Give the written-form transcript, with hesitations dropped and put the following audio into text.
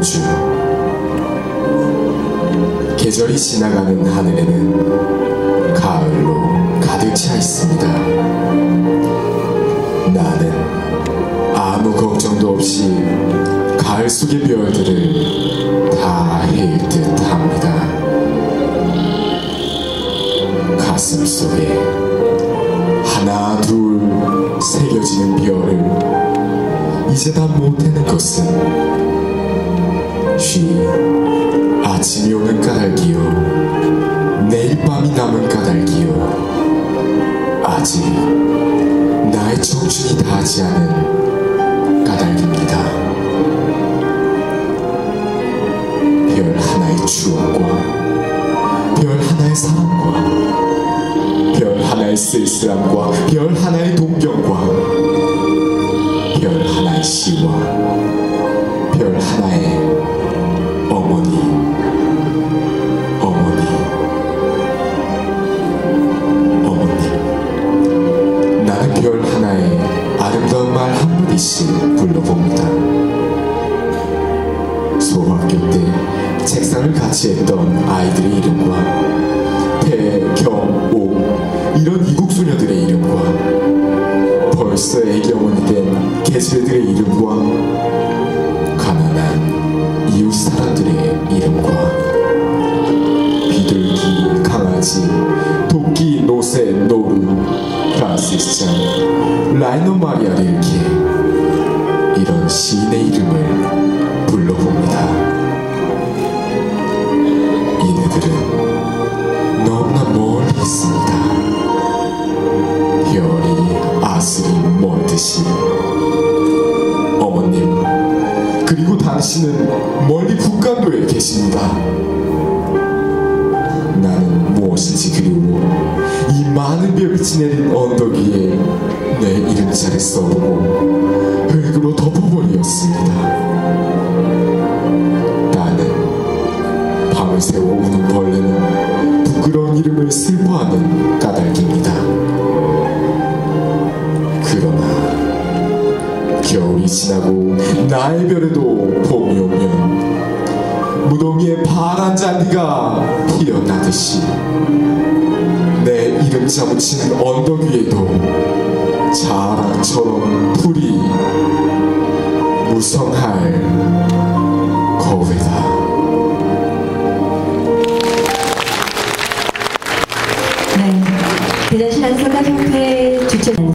주, 계절이 지나가는 하늘에는 가을로 가득 차 있습니다. 나는 아무 걱정도 없이 가을 속의 별들을 다 헤일 듯 합니다. 가슴 속에 하나 둘 새겨지는 별을 이제 다 못해는 것은 쉬 아침이 오는 까닭이요, 내일 밤이 남은 까닭이요, 아직 나의 청춘이 다하지 않은 까닭입니다. 별 하나의 추억과 별 하나의 사랑과 별 하나의 쓸쓸함과 별 하나의 동경과 별 하나의 시와 별 하나의 어머니, 나는 별 하나의 아름다운 말 한마디씩 불러봅니다. 소학교 때 책상을 같이 했던 아이들의 이름과 태, 경, 오 이런 이국 소녀들의 이름과 벌써 애기 어머니 된 계집애들의 이름과 가난한 이웃 사람들의 이름과 비둘기, 강아지, 토끼, 노새, 노루, 프란시스찬, 라이노 마리아 릴케 이런 시인의 이름을 불러봅니다. 이네들은 너무나 멀리 있습니다. 별이 아슬이 멀듯이. 어머님, 그리고 당신은 멀리 북간도에 계십니다. 나는 무엇인지 그리워 이 많은 별을 지내린 언덕 위에 내 이름자를 써보고 흙으로 덮어버리었습니다. 나는 밤을 새워 우는 벌레는 부끄러운 이름을 슬퍼하는 까닭입니다. 그러나 겨울이 지나고 나의 별에도 봄이 오면 무더위에 파란 잔디가 피어나듯이 내 이름자 묻힌 언덕 위에도 자랑처럼 풀이 무성할